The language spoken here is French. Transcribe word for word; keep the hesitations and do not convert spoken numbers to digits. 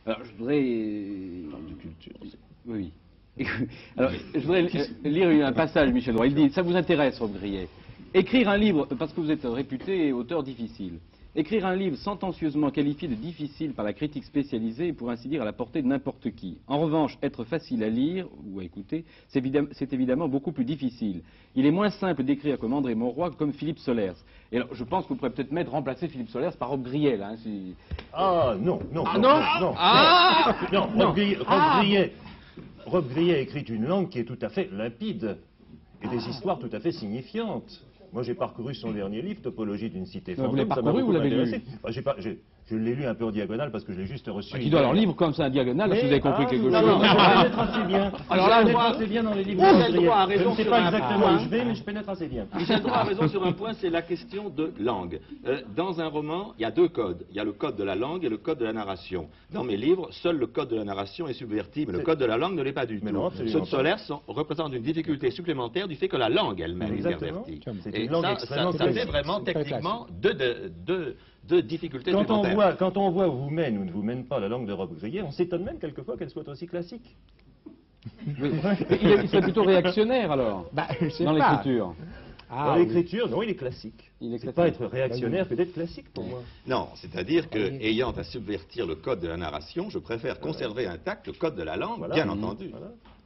Alors, je voudrais... De culture. Oui. Alors, je voudrais lire un passage, Michel Droit. Il dit, ça vous intéresse, Rob Grillet. Écrire un livre, parce que vous êtes réputé auteur difficile, écrire un livre sentencieusement qualifié de difficile par la critique spécialisée est pour ainsi dire à la portée de n'importe qui. En revanche, être facile à lire ou à écouter, c'est évidemment, évidemment beaucoup plus difficile. Il est moins simple d'écrire comme André Monroy que comme Philippe Solers. Et alors, je pense que vous pourrez peut-être mettre remplacer Philippe Solers par Rob Grillet, là. Hein, si... Ah non, non, ah, non, non, non, non, ah, non, non, Rob Grillet, Rob ah, Grillet, Rob Grillet écrit une langue qui est tout à fait limpide et des histoires tout à fait signifiantes. Moi, j'ai parcouru son dernier livre, Topologie d'une cité fantôme. Vous l'avez parcouru ou vous l'avez lu? Bah, j'ai pas, j'ai, Je l'ai lu un peu en diagonale parce que je l'ai juste reçu. Qui doit leur livre comme ça, en diagonale, si vous avez compris ah, quelque non, chose. Non, non, je pénètre assez bien. Alors là, je je pénètre vois... assez bien dans les livres. Michel Droit a raison je ne sais sur pas un exactement point. où je vais, mais je pénètre assez bien. Michel Droit a raison sur un point, c'est la question de langue. Euh, dans un roman, il y a deux codes. Il y a le code de la langue et le code de la narration. Dans mes livres, seul le code de la narration est subverti, mais le code de la langue ne l'est pas du mais tout. non, Ceux de Solers sont, représentent une difficulté supplémentaire du fait que la langue elle-même est pervertie. C'est Et une langue ça, extrêmement ça, ça fait classique. vraiment techniquement deux, deux, deux, deux difficultés Quand on, supplémentaires. voit, quand on voit où vous mène ou ne vous mène pas la langue de Rob Grillet, on s'étonne même quelquefois qu'elle soit aussi classique. Oui. Il, est, il serait plutôt réactionnaire alors, bah, dans l'écriture. Ah, dans oui. l'écriture, non, il est classique. Il est C'est classique. pas être réactionnaire que d'être classique pour moi. Non, c'est-à-dire que, ayant à subvertir le code de la narration, je préfère conserver intact le code de la langue, Voilà. bien entendu. Voilà.